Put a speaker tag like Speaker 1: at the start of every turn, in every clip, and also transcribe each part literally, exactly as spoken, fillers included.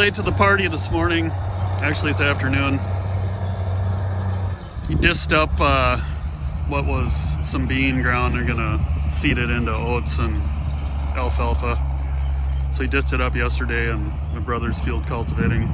Speaker 1: late to the party this morning. Actually, it's afternoon. He disced up uh, what was some bean ground. They're gonna seed it into oats and alfalfa. So he disced it up yesterday, and my brother's field cultivating.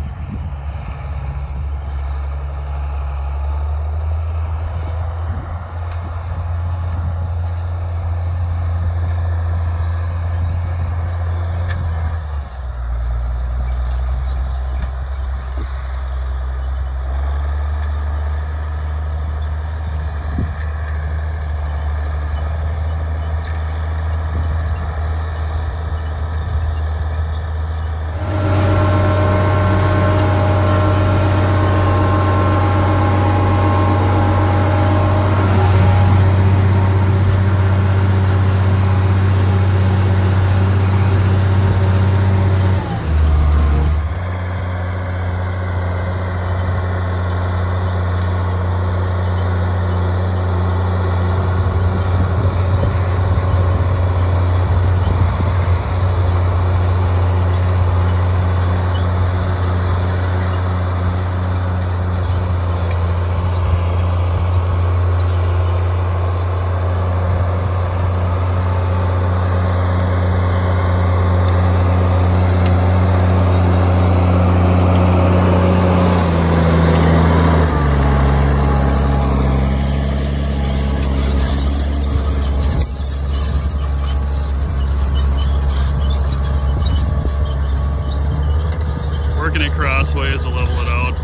Speaker 1: Working it crossways to level it out.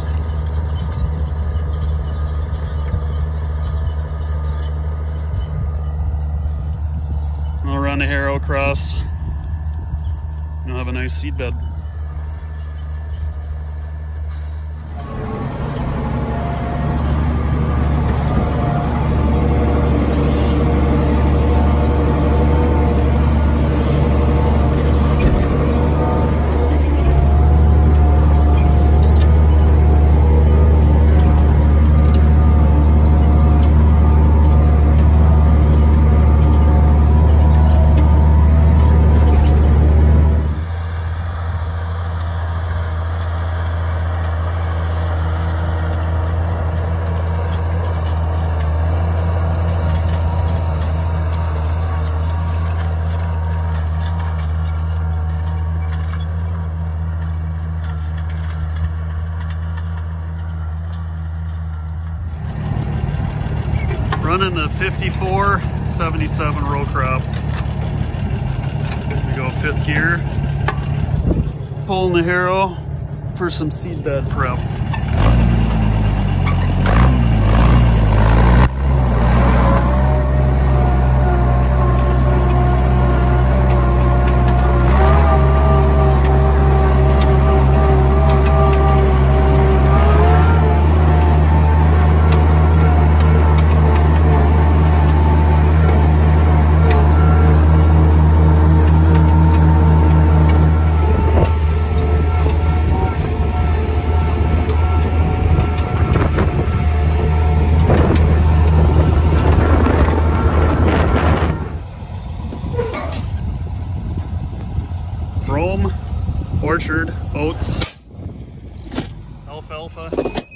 Speaker 1: I'll run the Harrow across and you'll have a nice seed bed. Running the fifty-four seventy-seven row crop. We go fifth gear. Pulling the Harrow for some seed bed prep. Orchard, oats, alfalfa.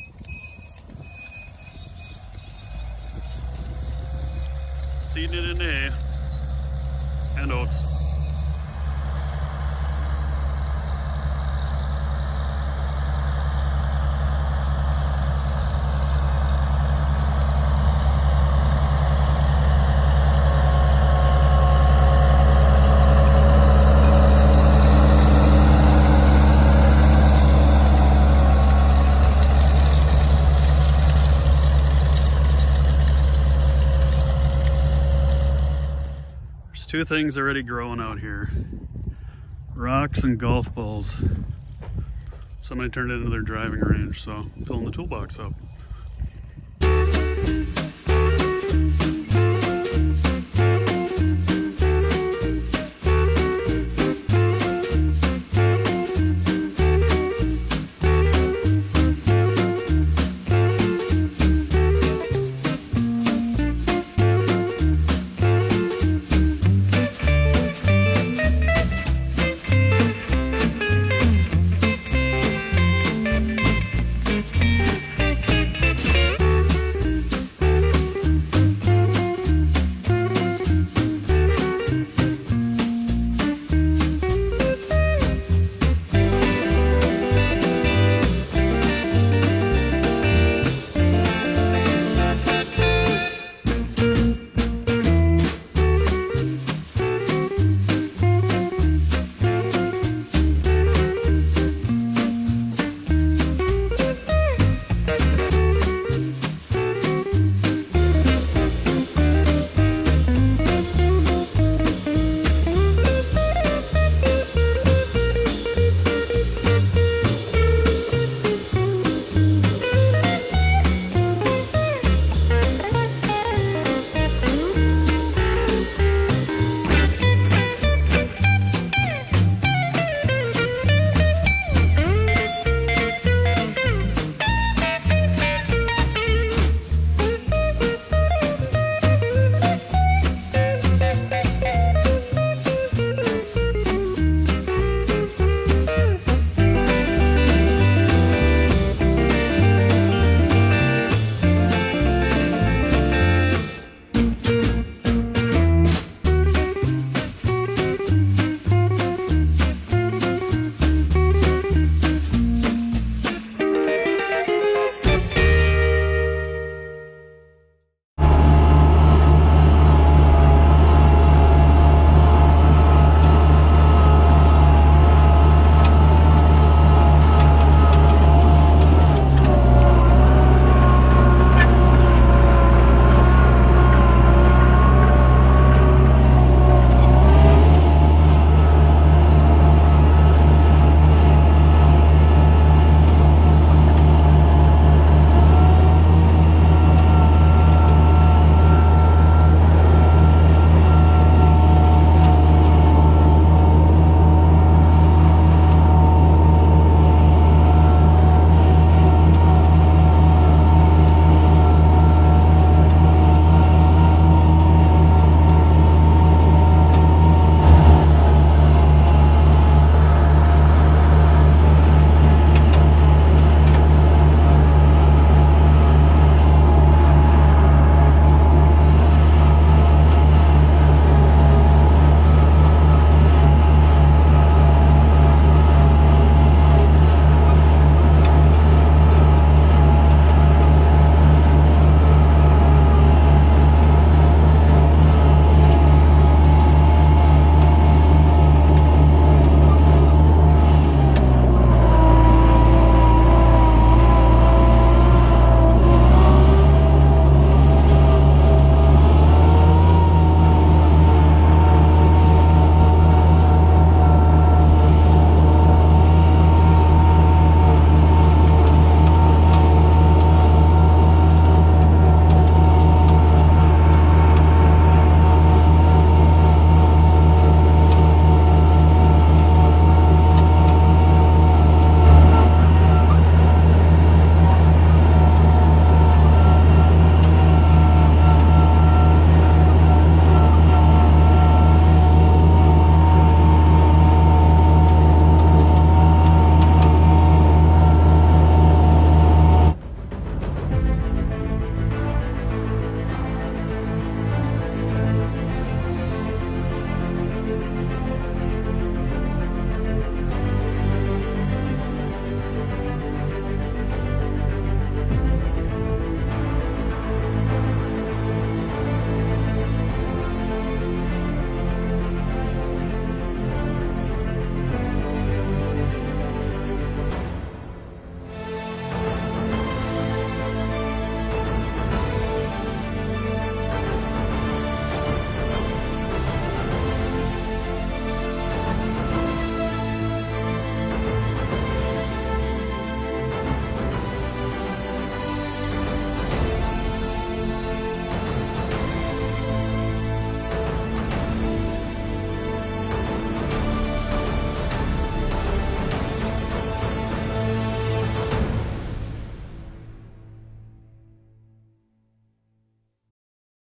Speaker 1: Seeding it into hay and oats. Two things already growing out here. Rocks and golf balls. Somebody turned it into their driving range, so I'm filling the toolbox up.